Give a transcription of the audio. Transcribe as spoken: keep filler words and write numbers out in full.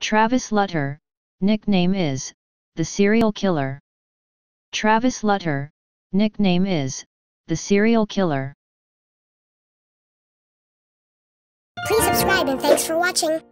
Travis Lutter, nickname is the serial killer. Travis Lutter, nickname is the serial killer. Please subscribe and thanks for watching.